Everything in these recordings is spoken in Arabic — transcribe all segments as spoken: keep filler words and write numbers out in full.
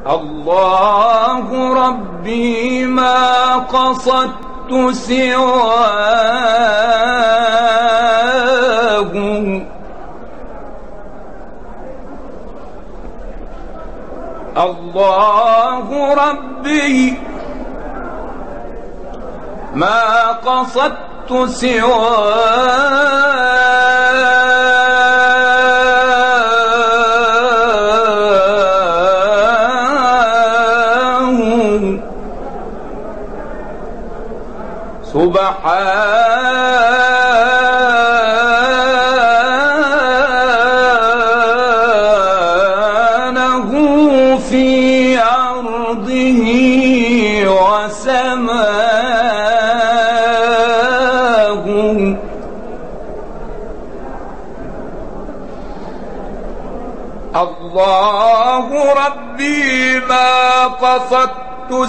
الله ربي ما قصدت سواه، الله ربي ما قصدت سواه، سبحانه في أرضه وسماه، الله ربي ما قصدت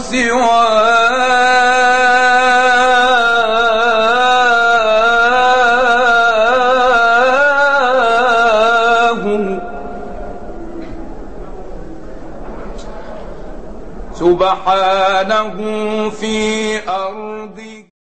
سواه، سبحانه في أرضه